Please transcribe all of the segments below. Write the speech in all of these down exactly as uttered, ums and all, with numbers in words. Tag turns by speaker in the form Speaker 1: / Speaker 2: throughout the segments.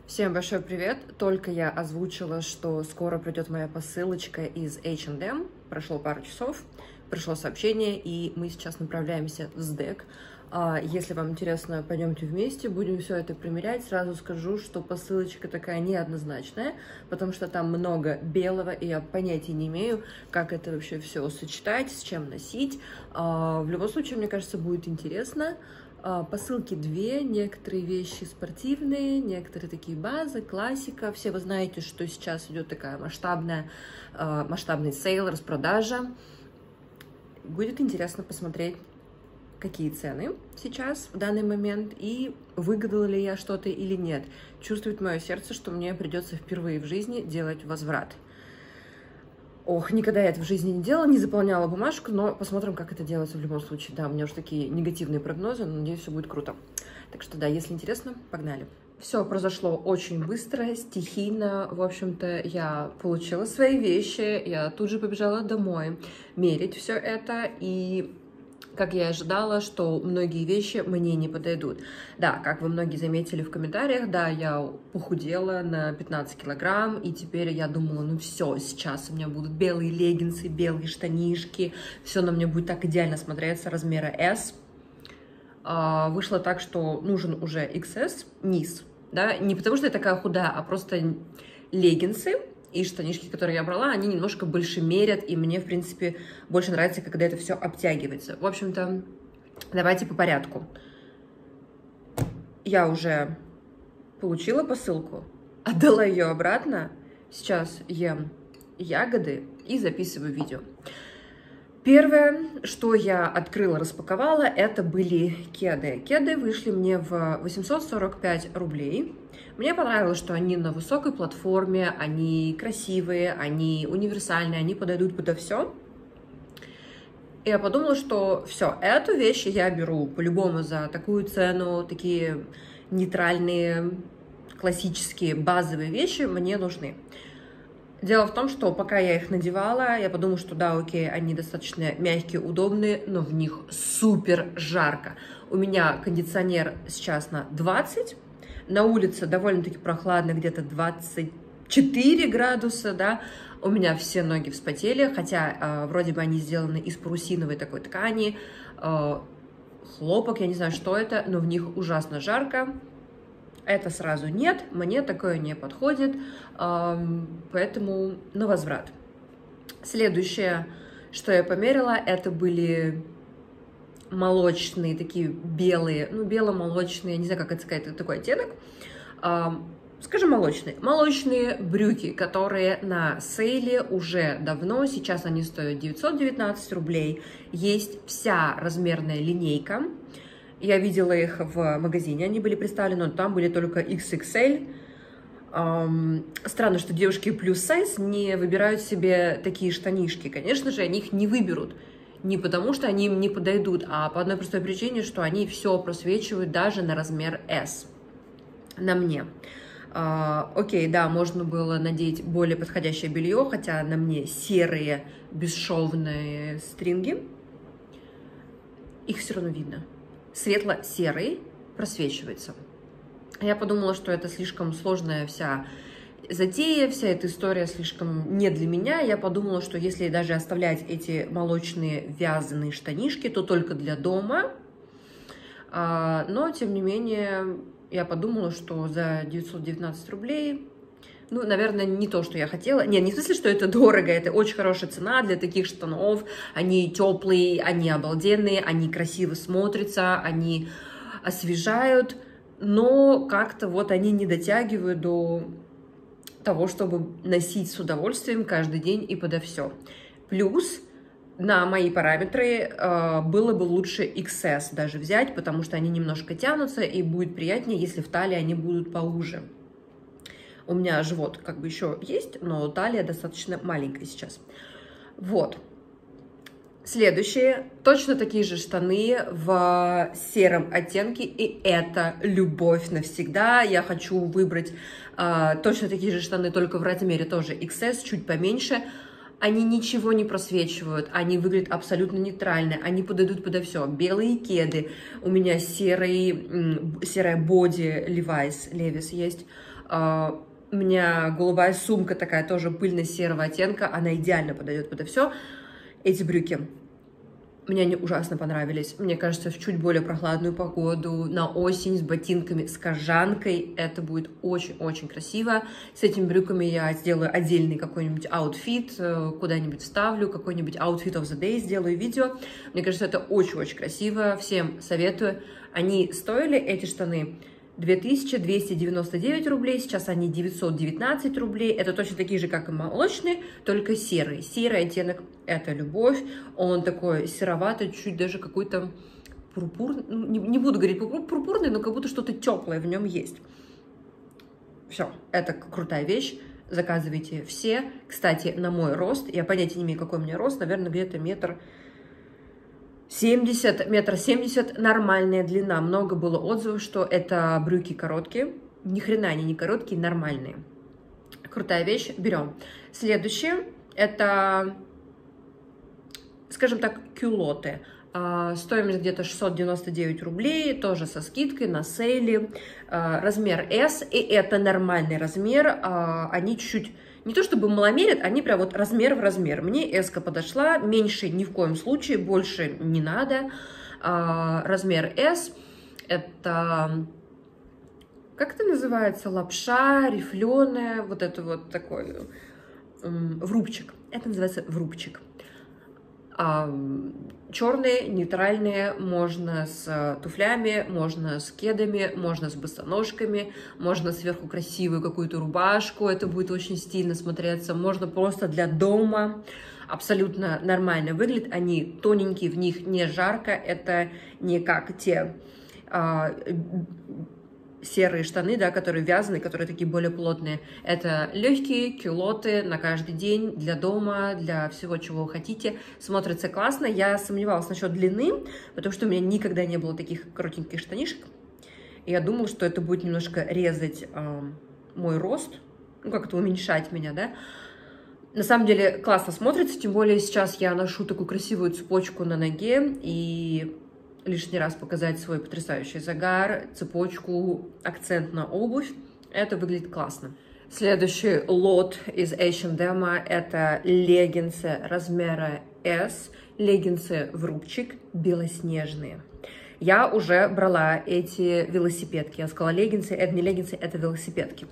Speaker 1: Всем большой привет! Только я озвучила, что скоро придет моя посылочка из эйч энд эм. Прошло пару часов, пришло сообщение, и мы сейчас направляемся в СДЭК. Если вам интересно, пойдемте вместе, будем все это примерять. Сразу скажу, что посылочка такая неоднозначная, потому что там много белого, и я понятия не имею, как это вообще все сочетать, с чем носить. В любом случае, мне кажется, будет интересно. Посылки две, некоторые вещи спортивные, некоторые такие базы, классика. Все вы знаете, что сейчас идет такая масштабная, масштабный сейл, распродажа. Будет интересно посмотреть, какие цены сейчас, в данный момент, и выгадала ли я что-то или нет. Чувствует мое сердце, что мне придется впервые в жизни делать возврат. Ох, никогда я это в жизни не делала, не заполняла бумажку, но посмотрим, как это делается в любом случае. Да, у меня уже такие негативные прогнозы, но надеюсь, все будет круто. Так что да, если интересно, погнали. Все произошло очень быстро, стихийно. В общем-то, я получила свои вещи, я тут же побежала домой мерить все это, и как я и ожидала, что многие вещи мне не подойдут. Да, как вы многие заметили в комментариях, да, я похудела на пятнадцать килограмм, и теперь я думала, ну все, сейчас у меня будут белые леггинсы, белые штанишки, все на мне будет так идеально смотреться, размера эс. А, вышло так, что нужен уже икс эс, низ, да, не потому что я такая худая, а просто леггинсы и штанишки, которые я брала, они немножко больше мерят, и мне, в принципе, больше нравится, когда это все обтягивается. В общем-то, давайте по порядку. Я уже получила посылку, отдала ее обратно. Сейчас ем ягоды и записываю видео. Первое, что я открыла, распаковала, это были кеды. Кеды вышли мне в восемьсот сорок пять рублей. Мне понравилось, что они на высокой платформе, они красивые, они универсальные, они подойдут подо все. И я подумала, что все, эту вещь я беру по-любому за такую цену, такие нейтральные, классические, базовые вещи мне нужны. Дело в том, что пока я их надевала, я подумала, что да, окей, они достаточно мягкие, удобные, но в них супер жарко. У меня кондиционер сейчас на двадцать, на улице довольно-таки прохладно, где-то двадцать четыре градуса, да. У меня все ноги вспотели, хотя э, вроде бы они сделаны из парусиновой такой ткани, э, хлопок, я не знаю, что это, но в них ужасно жарко. Это сразу нет, мне такое не подходит, поэтому на возврат. Следующее, что я померила, это были молочные, такие белые, ну, бело-молочные, не знаю, как это сказать, это такой оттенок, скажем, молочные. Молочные брюки, которые на сейле уже давно, сейчас они стоят девятьсот девятнадцать рублей, есть вся размерная линейка. Я видела их в магазине, они были представлены, но там были только икс икс эль. Эм, странно, что девушки плюс сайз не выбирают себе такие штанишки. Конечно же, они их не выберут. Не потому, что они им не подойдут, а по одной простой причине, что они все просвечивают даже на размер эс. На мне. Э, окей, да, можно было надеть более подходящее белье, хотя на мне серые бесшовные стринги. Их все равно видно. Светло-серый просвечивается. Я подумала, что это слишком сложная вся затея, вся эта история слишком не для меня. Я подумала, что если даже оставлять эти молочные вязаные штанишки, то только для дома. Но, тем не менее, я подумала, что за девятьсот девятнадцать рублей... Ну, наверное, не то, что я хотела. Нет, не в смысле, что это дорого, это очень хорошая цена для таких штанов. Они теплые, они обалденные, они красиво смотрятся, они освежают, но как-то вот они не дотягивают до того, чтобы носить с удовольствием каждый день и подо все. Плюс на мои параметры э, было бы лучше икс эс даже взять, потому что они немножко тянутся, и будет приятнее, если в талии они будут поуже. У меня живот как бы еще есть, но талия достаточно маленькая сейчас. Вот. Следующие. Точно такие же штаны в сером оттенке. И это любовь навсегда. Я хочу выбрать э, точно такие же штаны, только в размере тоже икс эс, чуть поменьше. они ничего не просвечивают, они выглядят абсолютно нейтрально, они подойдут подо все. Белые кеды, у меня серый, серая боди Levi's, Levi's есть, uh, у меня голубая сумка такая, тоже пыльно-серого оттенка, она идеально подойдет подо все. Эти брюки мне они ужасно понравились. Мне кажется, в чуть более прохладную погоду, на осень, с ботинками, с кожанкой, это будет очень-очень красиво. С этими брюками я сделаю отдельный какой-нибудь аутфит, куда-нибудь вставлю, какой-нибудь outfit of the day, сделаю видео. Мне кажется, это очень-очень красиво, всем советую. Они стоили, эти штаны, две тысячи двести девяносто девять рублей, сейчас они девятьсот девятнадцать рублей, это точно такие же, как и молочные, только серый. Серый оттенок — это любовь, он такой сероватый, чуть даже какой-то пурпурный, не, не буду говорить пурпурный, но как будто что-то теплое в нем есть. Все, это крутая вещь, заказывайте все. Кстати, на мой рост, я понятия не имею, какой у меня рост, наверное, где-то метр... семьдесят, метр семьдесят, нормальная длина. Много было отзывов, что это брюки короткие. Ни хрена они не короткие, нормальные. Крутая вещь, берем. Следующее, это, скажем так, кюлоты. Стоимость где-то шестьсот девяносто девять рублей, тоже со скидкой, на сейле. Размер эс, и это нормальный размер. Они чуть-чуть... Не то чтобы маломерят, они прям вот размер в размер. Мне эска подошла, меньше ни в коем случае, больше не надо. А, размер эс, это, как это называется, лапша, рифленая, вот это вот такой м, врубчик. Это называется врубчик. А, черные, нейтральные, можно с туфлями, можно с кедами, можно с босоножками, можно сверху красивую какую-то рубашку, это будет очень стильно смотреться, можно просто для дома, абсолютно нормально выглядят, они тоненькие, в них не жарко, это не как те а, серые штаны, да, которые вязаные, которые такие более плотные. Это легкие кюлоты на каждый день, для дома, для всего, чего вы хотите. Смотрится классно. Я сомневалась насчет длины, потому что у меня никогда не было таких коротеньких штанишек. И я думала, что это будет немножко резать э, мой рост, ну, как-то уменьшать меня, да. На самом деле классно смотрится, тем более сейчас я ношу такую красивую цепочку на ноге, и лишний раз показать свой потрясающий загар, цепочку, акцент на обувь. Это выглядит классно. Следующий лот из эйч энд эм — это леггинсы размера эс, леггинсы в рубчик, белоснежные. Я уже брала эти велосипедки. Я сказала леггинсы, это не леггинсы, это велосипедки.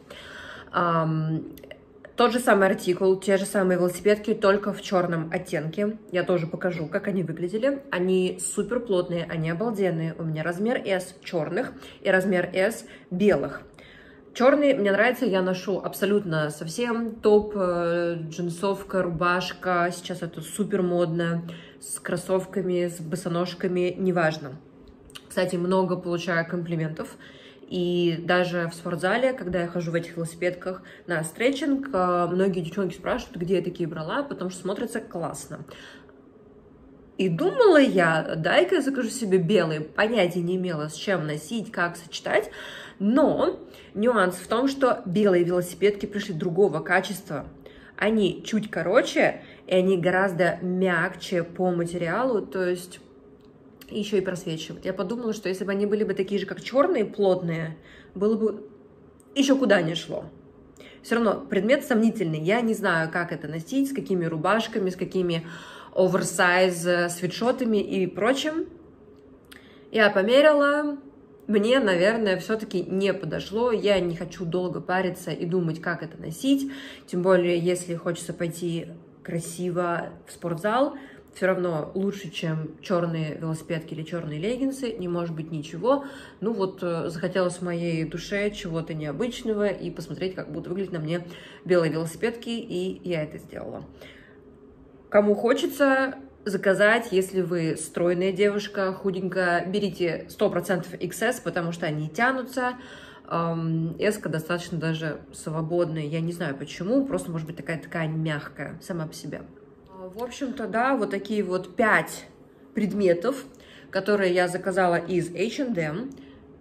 Speaker 1: Тот же самый артикул, те же самые велосипедки, только в черном оттенке. Я тоже покажу, как они выглядели. Они супер плотные, они обалденные. У меня размер эс черных и размер эс белых. Черный мне нравится, я ношу абсолютно совсем. Топ, джинсовка, рубашка. Сейчас это супер модно. С кроссовками, с босоножками, неважно. Кстати, много получаю комплиментов. И даже в спортзале, когда я хожу в этих велосипедках на стретчинг, многие девчонки спрашивают, где я такие брала, потому что смотрится классно. И думала я, дай-ка я закажу себе белые, понятия не имела, с чем носить, как сочетать. Но нюанс в том, что белые велосипедки пришли другого качества. Они чуть короче, и они гораздо мягче по материалу, то есть... еще и просвечивать. Я подумала, что если бы они были бы такие же, как черные, плотные, было бы еще куда ни шло. Все равно предмет сомнительный. Я не знаю, как это носить, с какими рубашками, с какими оверсайз свитшотами и прочим. Я померила. Мне, наверное, все-таки не подошло. Я не хочу долго париться и думать, как это носить. Тем более, если хочется пойти красиво в спортзал, все равно лучше, чем черные велосипедки или черные леггинсы, не может быть ничего. Ну вот захотелось в моей душе чего-то необычного и посмотреть, как будут выглядеть на мне белые велосипедки, и я это сделала. Кому хочется заказать, если вы стройная девушка, худенькая, берите сто процентов икс эс, потому что они тянутся. Эска достаточно даже свободная, я не знаю почему, просто может быть такая ткань мягкая сама по себе. В общем-то, да, вот такие вот пять предметов, которые я заказала из эйч энд эм.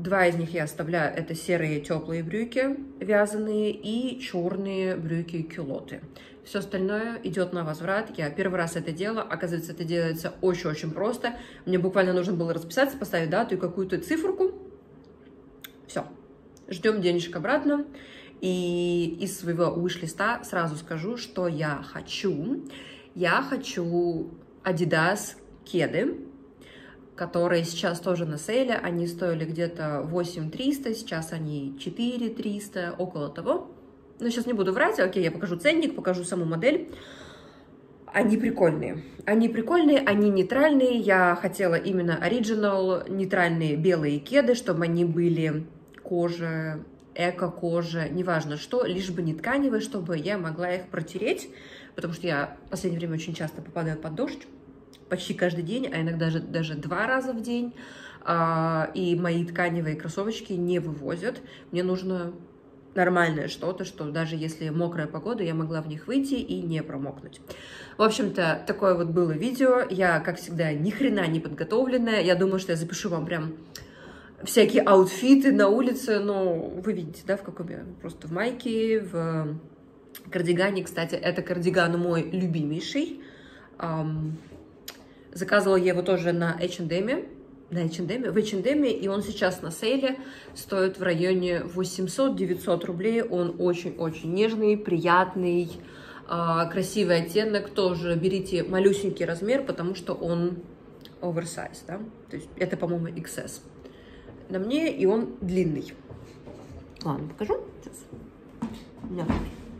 Speaker 1: Два из них я оставляю. Это серые теплые брюки вязаные и черные брюки-кюлоты. Все остальное идет на возврат. Я первый раз это делала. Оказывается, это делается очень-очень просто. Мне буквально нужно было расписаться, поставить дату и какую-то циферку. Все. Ждем денежек обратно. И из своего wish-листа сразу скажу, что я хочу. Я хочу Adidas кеды, которые сейчас тоже на сейле. Они стоили где-то восемь триста, сейчас они четыре триста, около того. Но сейчас не буду врать, окей, я покажу ценник, покажу саму модель. Они прикольные. Они прикольные, они нейтральные. Я хотела именно оригинал, нейтральные белые кеды, чтобы они были кожа, эко-кожа, неважно что, лишь бы не тканевые, чтобы я могла их протереть, потому что я в последнее время очень часто попадаю под дождь. Почти каждый день, а иногда даже, даже два раза в день. А, и мои тканевые кроссовочки не вывозят. Мне нужно нормальное что-то, что даже если мокрая погода, я могла в них выйти и не промокнуть. В общем-то, такое вот было видео. Я, как всегда, ни хрена не подготовленная. Я думаю, что я запишу вам прям всякие аутфиты на улице. Но вы видите, да, в каком я? Просто в майке, в кардигане. Кстати, это кардиган мой любимейший. Заказывала я его тоже на эйч энд эм, на эйч энд эм, в эйч энд эм, и он сейчас на сейле, стоит в районе восемьсот-девятьсот рублей. Он очень-очень нежный, приятный, красивый оттенок. Тоже берите малюсенький размер, потому что он оверсайз, да? То есть это, по-моему, икс эс на мне, и он длинный. Ладно, покажу сейчас. У меня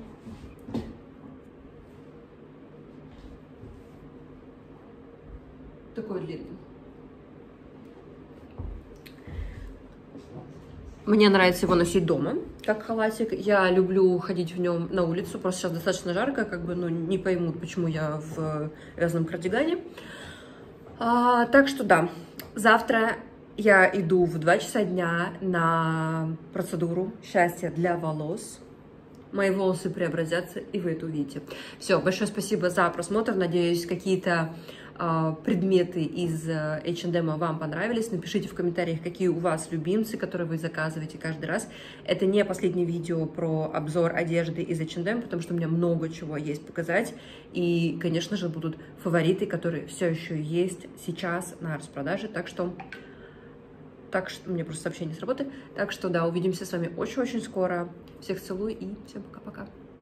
Speaker 1: такой длинный. Мне нравится его носить дома, как халатик. Я люблю ходить в нем на улицу. Просто сейчас достаточно жарко, как бы, ну, не поймут, почему я в вязаном кардигане. А, так что да, завтра я иду в два часа дня на процедуру счастья для волос. Мои волосы преобразятся, и вы это увидите. Все, большое спасибо за просмотр. Надеюсь, какие-то э, предметы из эйч энд эм вам понравились. Напишите в комментариях, какие у вас любимцы, которые вы заказываете каждый раз. Это не последнее видео про обзор одежды из эйч энд эм, потому что у меня много чего есть показать. И, конечно же, будут фавориты, которые все еще есть сейчас на распродаже. Так что... Так что у меня просто сообщение с работы. Так что да, увидимся с вами очень-очень скоро. Всех целую и всем пока-пока.